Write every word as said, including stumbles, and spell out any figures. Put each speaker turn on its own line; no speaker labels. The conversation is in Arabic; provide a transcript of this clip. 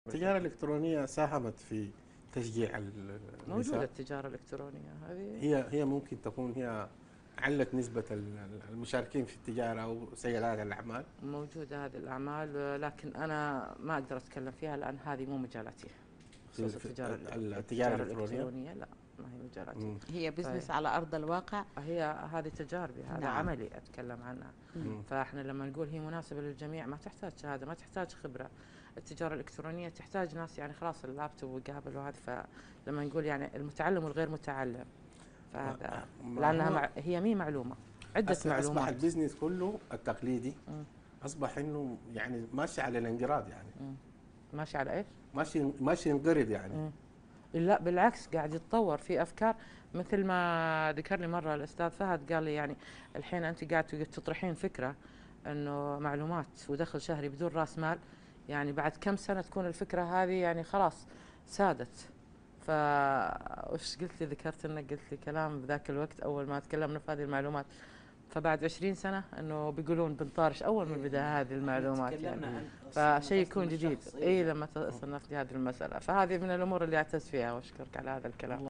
التجارة الإلكترونية ساهمت في تشجيع ال-
موجودة
النساء.
التجارة الإلكترونية هذه.
هي هي ممكن تكون هي علت نسبة ال- المشاركين في التجارة أو سيدات الأعمال.
موجودة هذه الأعمال، لكن أنا ما أقدر أتكلم فيها لأن هذه مو مجالاتي.
في
خصوص
في
التجارة
ال- التجارة
التجارة
الإلكترونية.
الإلكترونية لا، ما هي مجالاتي.
مم.
هي بزنس
طيب.
على أرض الواقع.
هي هذه تجاربي، هذا
نعم.
عملي أتكلم عنها.
مم.
فإحنا لما نقول هي مناسبة للجميع ما تحتاج شهادة، ما تحتاج خبرة. التجارة الإلكترونية تحتاج ناس يعني خلاص اللابتوب وقابل وهذا، فلما نقول يعني المتعلم والغير متعلم فهذا
ما
لأنها
هو
مع هي مي معلومة، عدة
هسه أصبح
معلومات.
البزنس كله التقليدي
مم.
أصبح إنه يعني ماشي على الانقراض، يعني
مم. ماشي على إيش؟
ماشي ماشي ينقرض يعني.
مم. لا بالعكس قاعد يتطور في افكار، مثل ما ذكر لي مره الاستاذ فهد قال لي يعني الحين انت قاعد تطرحين فكره انه معلومات ودخل شهري بدون راس مال، يعني بعد كم سنه تكون الفكره هذه يعني خلاص سادت. ف وش قلت لي؟ ذكرت انك قلت لي كلام بذاك الوقت اول ما تكلمنا في هذه المعلومات، فبعد عشرين سنه انه بيقولون بنطارش اول من بدا هذه المعلومات يعني. فشيء يكون جديد اي لما تصنف لي هذه المساله، فهذه من الامور اللي اعتز فيها واشكرك على هذا الكلام.